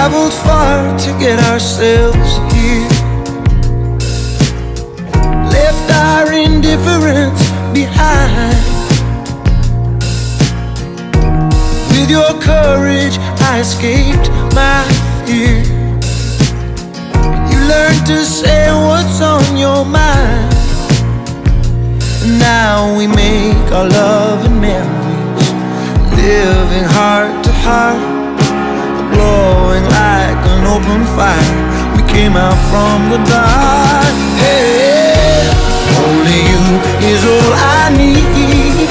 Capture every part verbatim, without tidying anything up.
traveled far to get ourselves here, left our indifference behind. With your courage I escaped my fear. You learned to say what's on your mind. Now we make our love and memories, living heart to heart, glowing like an open fire. We came out from the dark. Hey, only you is all I need.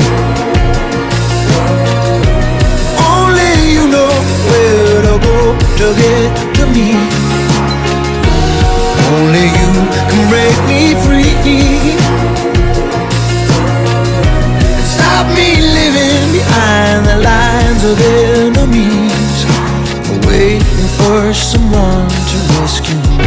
Only you know where to go to get to me. Only you can break me free. Stop me living behind the lines of enemies, waiting for someone to rescue me.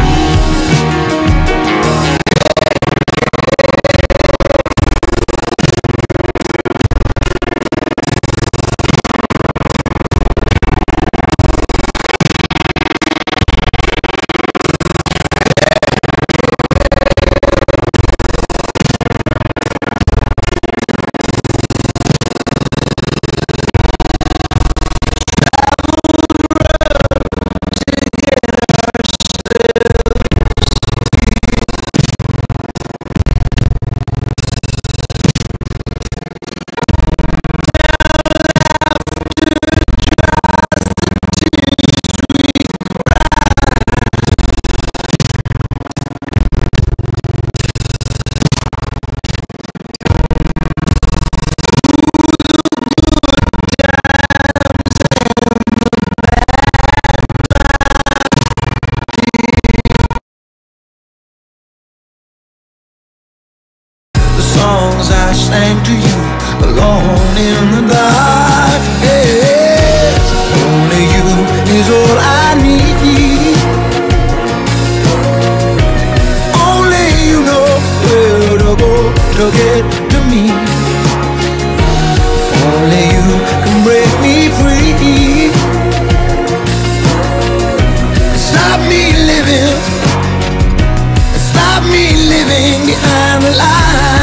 Songs I sang to you alone in the dark. Yes, only you is all I need. Only you know where to go to get to me. Only you can break me free. Stop me living, stop me living behind the lies.